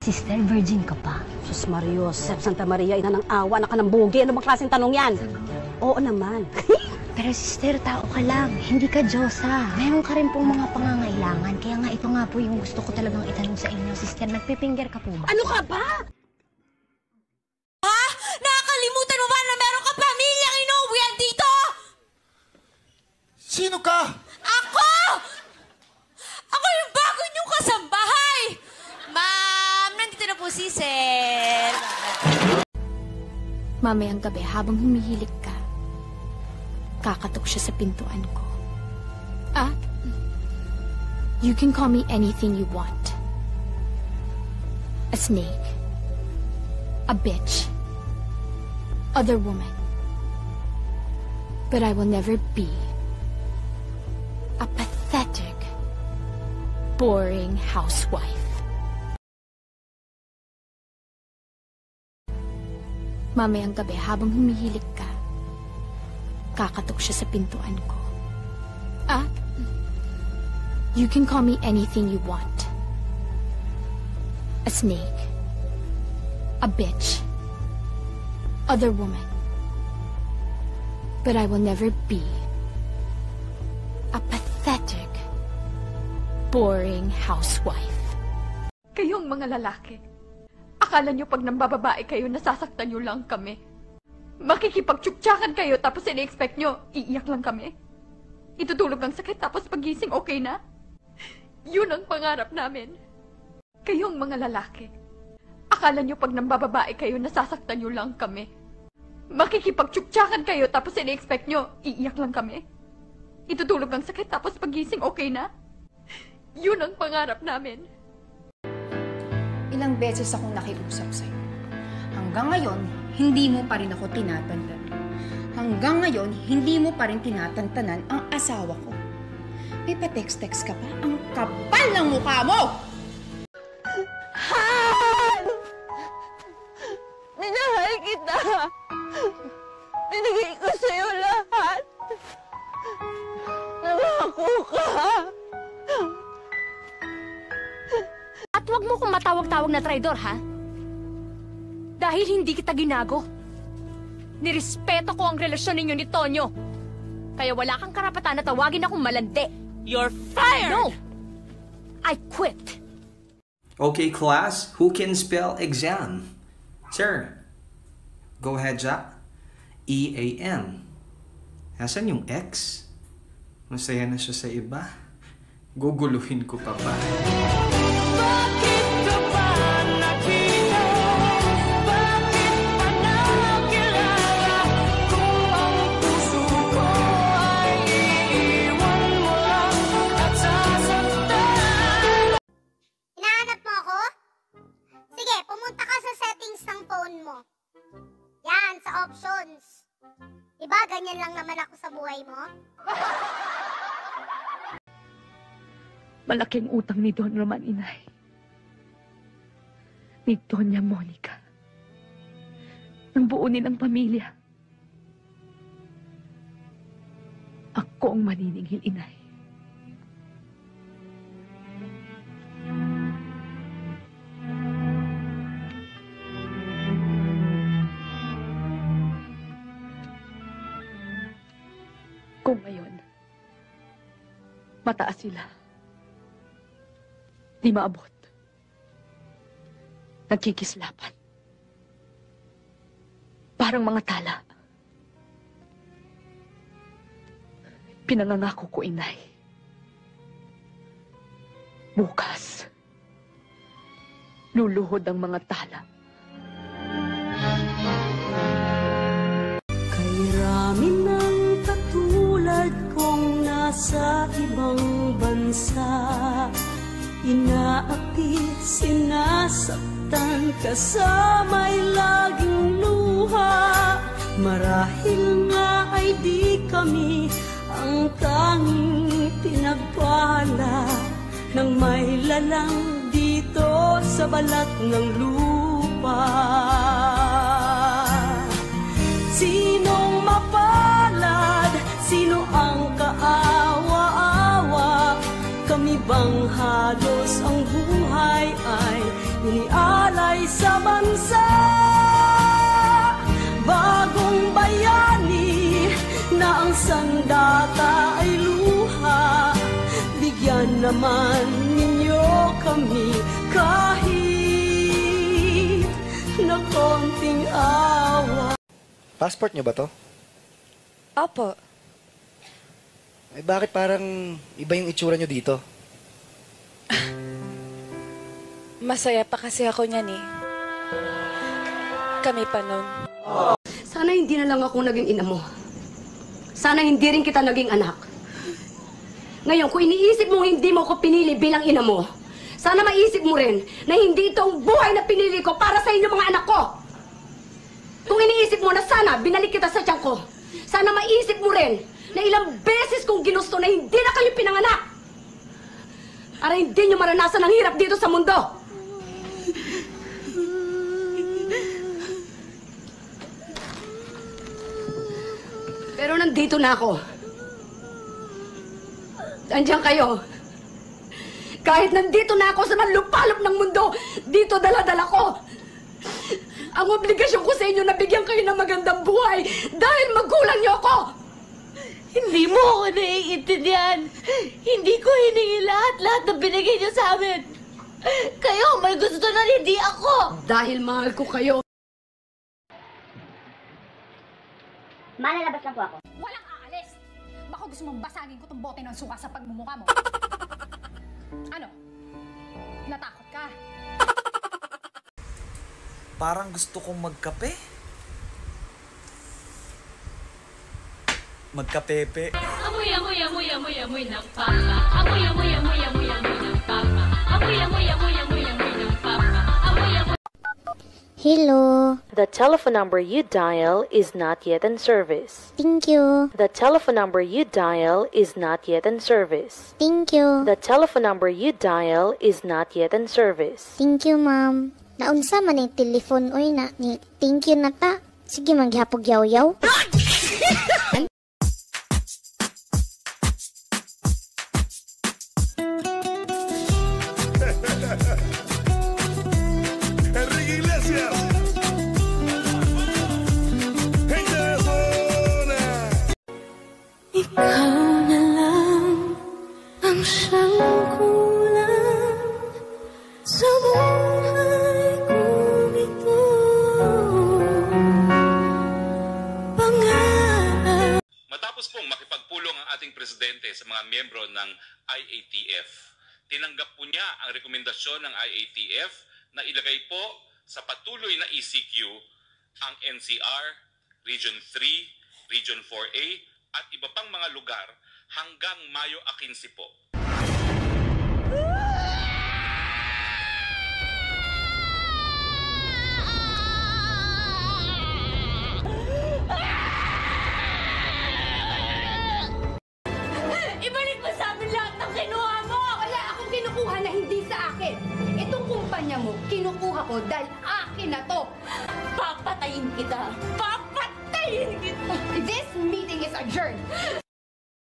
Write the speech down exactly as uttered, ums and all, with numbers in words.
Sister, virgin ka pa? Sus Mario, Sep Santa Maria, ina ng awa, naka ng bugi. Ano bang klaseng tanong yan? Oo naman. Pero sister, tao ka lang. Hindi ka Diyosa. Meron ka rin pong mga pangangailangan. Kaya nga ito nga po yung gusto ko talagang itanong sa inyo. Sister, nagpipinger ka po ba? Ano ka ba? Ha? Nakakalimutan mo ba na meron ka pamilyang inuuwian dito? Sino ka? Ako! Ako yung bago niyong kasambahay! Ma'am, nandito na po si Sir. Mamayang gabi, habang humihilik ka, kakatok siya sa pintuan ko. Ah, you can call me anything you want. A snake. A bitch. Other woman. But I will never be a pathetic, boring housewife. Mamayang gabi, habang humihilik ka, kakatok siya sa pintuan ko. Ah, you can call me anything you want. A snake. A bitch. Other woman. But I will never be a pathetic, boring housewife. Kayong mga lalaki, akala nyo pag nambababae kayo, nasasaktan nyo lang kami. Makikipagtsuktsakan kayo tapos ini-expect nyo, iiyak lang kami. Itutulog ang sakit tapos pagising okay na. Yun ang pangarap namin. Kayong mga lalaki, akala nyo pag nambababae kayo, nasasaktan nyo lang kami. Makikipagtsuktsakan kayo tapos ini-expect nyo, iiyak lang kami. Itutulog ang sakit tapos pagising okay na. Yun ang pangarap namin. Ilang beses akong nakiusap sa'yo. Hanggang ngayon, hindi mo pa rin ako tinatantan. Hanggang ngayon, hindi mo pa rin tinatantanan ang asawa ko. May pa-text-text ka pa? Ang kapal ng mukha mo! Han! Minahal kita! Binigay ko sa'yo lahat! Nangako ka! At huwag mo kong matawag-tawag na traidor, ha? Dahil hindi kita ginago. Nirespeto ko ang relasyon ninyo ni Tonyo. Kaya wala kang karapatan na tawagin akong malandi. You're fired! No! I quit. Okay, class, who can spell exam? Sir, go ahead, Jack. E A N. Nasaan yung X? Masaya na siya sa iba. Guguluhin ko pa ba? Bakit ka ba nakita? Bakit pa nakilala? Kung ang puso ko ay iiwan mo lang at sasaktan. Hinahanap mo ako? Sige, pumunta ka sa settings ng phone mo. Yan, sa options. Diba, ganyan lang naman ako sa buhay mo? Malaking utang ni Don Roman, inay. Ni Doña Monica. Nang buo nilang pamilya. Ako ang maniningil, inay. Kung ngayon, mataas sila. Di maabot. Nagkikislapan. Parang mga tala. Pinangangako ko, inay. Bukas, luluhod ang mga tala. Kay rami ng katulad kong nasa ibang bansa, inaapi, sinasaktan, kasama'y laging luha. Marahil nga ay di kami ang tanging pinagpala ng may lalang dito sa balat ng lupa. Sinong mapalad? Sino ang kaawa-awa? Kami bang halos ang buhay ay iniaw? buhay sa bansa. Bagong bayani na ang sandata ay luha. Bigyan naman ninyo kami kahit na konting awa. Passport niyo ba to? Opo. Ay bakit parang iba yung itsura niyo dito? Masaya pa kasi ako niyan eh. Kami pa nun. Sana hindi na lang ako naging ina mo. Sana hindi rin kita naging anak. Ngayon, kung iniisip mo hindi mo ko pinili bilang ina mo, sana maisip mo rin na hindi ito ang buhay na pinili ko para sa inyo mga anak ko. Kung iniisip mo na sana binalik kita sa tiyan ko, sana maisip mo rin na ilang beses kong ginusto na hindi na kayo pinanganak. Para hindi nyo maranasan ang hirap dito sa mundo. Pero nandito na ako. Andiyan kayo. Kahit nandito na ako sa manlupalop ng mundo, dito dala-dala ko. Ang obligasyon ko sa inyo na bigyan kayo ng magandang buhay dahil magulang niyo ako. Hindi mo ako naiintindihan. Hindi ko hiningi lahat-lahat na binigay niyo sa amin. Kayo, may gusto na hindi ako. Dahil mahal ko kayo. Malalabas lang po ako. Walang aalis! Baka gusto mong basagin ko tong bote ng suka sa pagmumukha mo. Ano? Natakot ka? Parang gusto kong magkape. Magkapepe. Amoy, amoy, amoy, amoy, amoy ng papa. Amoy, amoy, amoy, amoy, amoy ng papa. Amoy, amoy, amoy, amoy, amoy ng papa. Amoy, amoy. Hello. The telephone number you dial is not yet in service. Thank you. The telephone number you dial is not yet in service. Thank you. The telephone number you dial is not yet in service. Thank you, ma'am. Naunsa man yung telephone oy na ni thank you na ta. Sige maghapog yaw-yaw. Enrique Iglesias. Gente de zona. Ikaw na lang ang siyang kulang sa buhay kong ito. Pangarap. Matapos pong makipagpulong ang ating presidente sa mga miyembro ng I A T F, tinanggap po niya ang rekomendasyon ng I A T F na ilagay po sa patuloy na E C Q ang N C R, Region three, Region four A at iba pang mga lugar hanggang Mayo fifteen po. Ibalik mo sa amin lahat ng kinuha mo! Wala akong kinukuha na hindi sa akin. Itong kumpanya mo, kinukuha ko dahil akin na to. Papatayin kita! Papatayin kita! This meeting is adjourned.